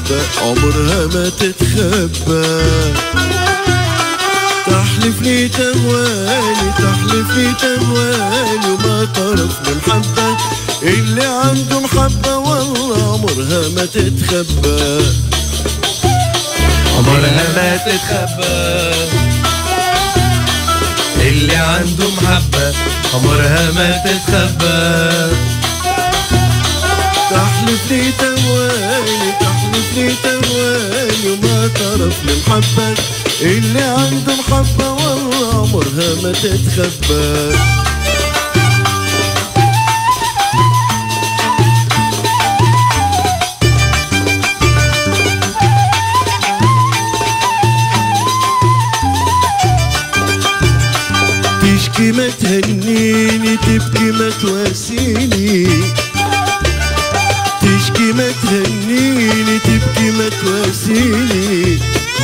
محبة عمرها ما تتخبى. تحلف لي تهواني تحلف لي تهواني وما طرف المحبة اللي عنده محبة والله عمرها ما تتخبى. عمرها ما تتخبى اللي عنده محبة عمرها ما تتخبى. تحلف لي تهواني تحلف لي تهواني وما طرف المحبة اللي عنده محبة والله عمرها ما تتخبى. تشكي ما تهنيني تبكي ما تواسيني. تشكي ما تهنيني تبكي ما تواسيني.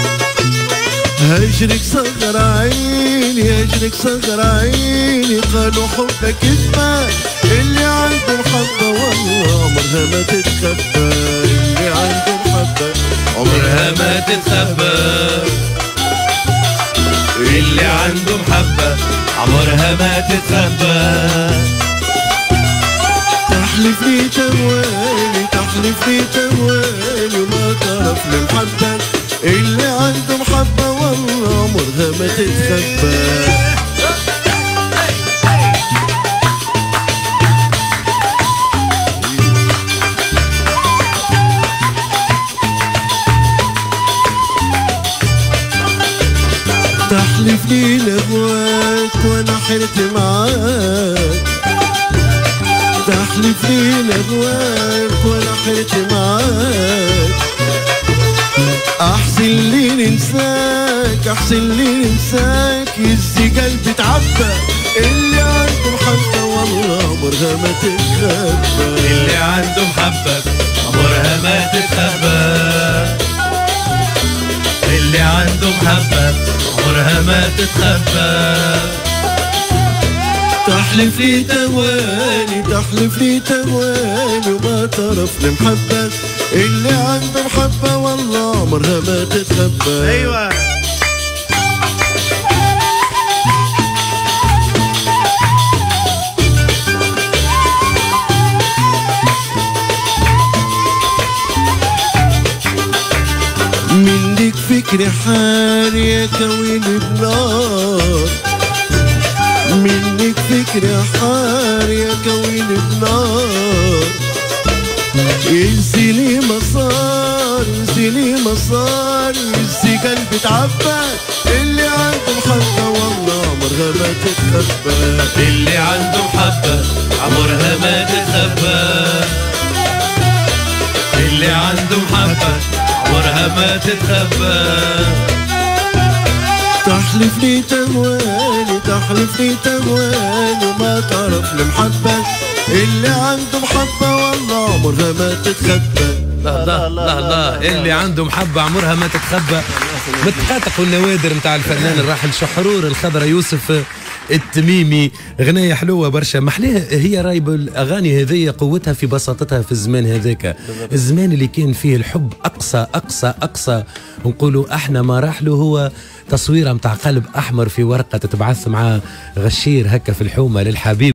هجرك صغر عيني هجرك صغر عيني. قالوا حبك كذبة اللي عنده محبة والله عمرها ما تتخبى. اللي عنده محبة عمرها ما تتخبى. اللي عنده محبة عمرها ما تتخبى. تحلف لي تهواني تحلف لي تهواني وما طرف المحبة اللي عنده محبة والله عمرها ما تتخبى. تحلف لي لهواك وانا حرت معاك. تحلف لي لهواك وانا حرت معاك. احسن لي ننساك احسن لي ننساك. يزي قلبي تعبى اللي عنده محبة والله عمرها ما تتخبى. اللي عنده محبة عمرها ما تتخبى. اللي عنده محبة عمرها ما تتخبى. تحلف لي تهواني تحلف لي تهواني وما طرف المحبة اللي عنده محبة والله عمرها ما تتخبى. ايوه منك فكري حالي يا كوين بنار. منك فكري حالي يا كوين بنار. ينسيني مسار ينسيني مسار. ينسي قلبي تعبى اللي عنده محبة والله عمرها ما تتخبى. اللي عنده محبة عمرها ما تتخبى. اللي عنده محبة عمرها ما تتخبى. تحلف لي تهواني تحلف لي تهواني وما تعرف المحبة اللي عنده محبة والله عمرها ما تتخبى. الله الله الله اللي عنده محبة عمرها ما تتخبى. متقاطق والنوادر متاع الفنان الراحل شحرور الخضرة يوسف التميمي. غنية حلوة برشا محلاه. هي رايب الأغاني هذه قوتها في بساطتها في الزمان هذاك. الزمان اللي كان فيه الحب أقصى أقصى أقصى. ونقولوا احنا ما راح له هو تصويره متاع قلب أحمر في ورقة تتبعث مع غشير هكا في الحومة للحبيب.